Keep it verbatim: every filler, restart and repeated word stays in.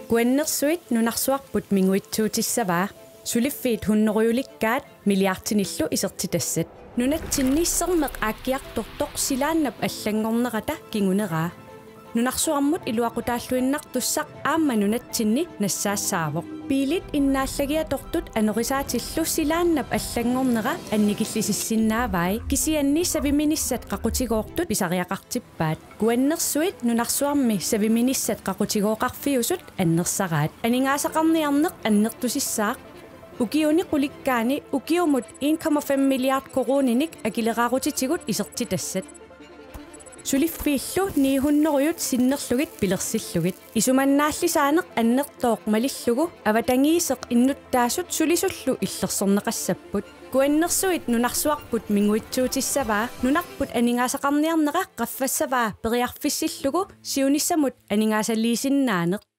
Kuannersuit nunarsuarput minguitsuutissavaa suliffiit hunneruyulikkaat milliartinillu isertitassat nunatsinniissermeq aakkiartortoq silaannap allangornerata kinguneraa nunarsuarmut iluaqutaalluinnartussaq aamma nunatsinni nassaassaaavoq piilit innaallagiatortut anorisaatилlu silaannap allangornera annikillisissinnaavai kisianni saviminissat qaqutigoortut pisariaqartippaat kuannersuit nunarsuarmi saviminissat qaqutigoqarfiusut annersaraat aningaasaqarniarneq annertusissaaq ukiuni qulikkaani ukiumut one komma fem milliard koruninik akilerarutitigut isertitassat suliffiillu niihunneruyut sinnerlugit pilersillugit isumannaallisaaneq annertooq malillugu avatangiiseq innuttaasut sulisullu illersorneqassapput kuannersuit nunarsuarput minguitsuutissavaa nunarput aningaasaqarniarneqa qaffassavaa periarfissillugu siunissamut aningaasaliisinnaaneq